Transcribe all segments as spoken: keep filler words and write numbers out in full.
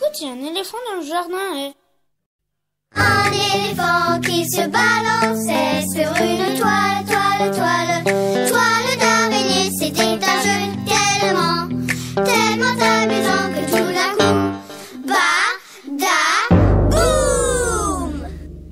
Écoute, il y a un éléphant dans le jardin et... Un éléphant qui se balançait sur une toile, toile, toile, toile d'araignée. C'était un jeu tellement, tellement amusant que tout d'un coup, badaboum!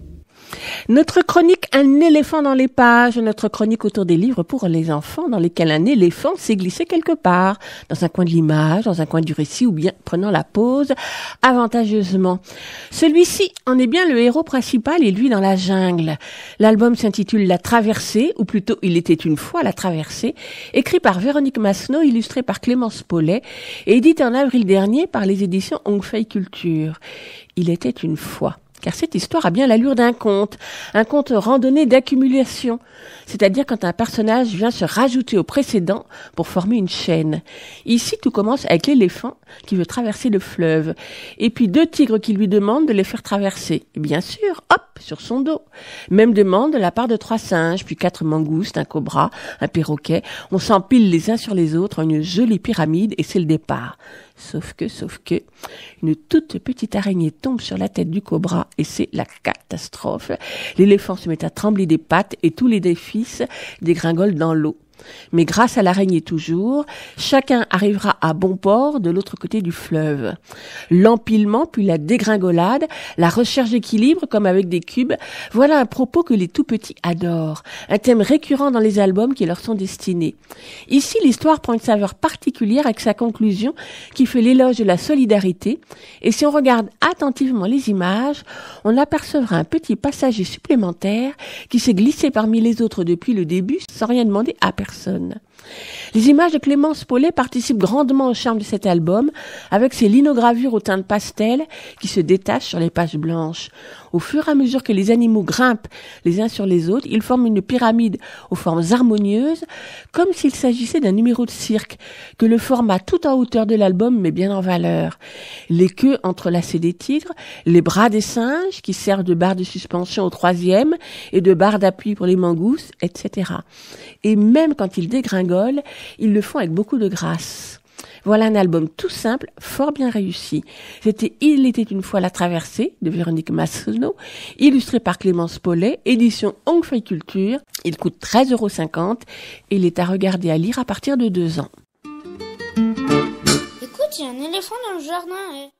Notre chronique Un éléphant dans les pages, notre chronique autour des livres pour les enfants dans lesquels un éléphant s'est glissé quelque part, dans un coin de l'image, dans un coin du récit ou bien prenant la pause avantageusement. Celui-ci en est bien le héros principal et lui dans la jungle. L'album s'intitule La Traversée, ou plutôt Il était une fois la Traversée, écrit par Véronique Massenot, illustré par Clémence Paulet et édité en avril dernier par les éditions Hongfei Culture. Il était une fois. Car cette histoire a bien l'allure d'un conte, un conte randonnée d'accumulation, c'est-à-dire quand un personnage vient se rajouter au précédent pour former une chaîne. Ici, tout commence avec l'éléphant qui veut traverser le fleuve, et puis deux tigres qui lui demandent de les faire traverser. Et bien sûr, hop, sur son dos. Même demande de la part de trois singes, puis quatre mangoustes, un cobra, un perroquet. On s'empile les uns sur les autres en une jolie pyramide, et c'est le départ. Sauf que, sauf que, une toute petite araignée tombe sur la tête du cobra et c'est la catastrophe. L'éléphant se met à trembler des pattes et tous les défis dégringolent dans l'eau. Mais grâce à l'araignée toujours, chacun arrivera à bon port de l'autre côté du fleuve. L'empilement, puis la dégringolade, la recherche d'équilibre comme avec des cubes, voilà un propos que les tout-petits adorent, un thème récurrent dans les albums qui leur sont destinés. Ici, l'histoire prend une saveur particulière avec sa conclusion qui fait l'éloge de la solidarité, et si on regarde attentivement les images, on apercevra un petit passager supplémentaire qui s'est glissé parmi les autres depuis le début sans rien demander à personne. Personne. Les images de Clémence Paulet participent grandement au charme de cet album avec ses linogravures au teint de pastel qui se détachent sur les pages blanches. Au fur et à mesure que les animaux grimpent les uns sur les autres, ils forment une pyramide aux formes harmonieuses, comme s'il s'agissait d'un numéro de cirque, que le format tout en hauteur de l'album met bien en valeur. Les queues entrelacées des tigres, les bras des singes qui servent de barre de suspension au troisième et de barre d'appui pour les mangoustes, et cetera. Et même quand ils dégringolent, ils le font avec beaucoup de grâce. Voilà un album tout simple, fort bien réussi. C'était Il était une fois la Traversée de Véronique Massenot, illustré par Clémence Paulet, édition Hongfei Culture. Il coûte treize euros cinquante et il est à regarder à lire à partir de deux ans. Écoute, il y a un éléphant dans le jardin et...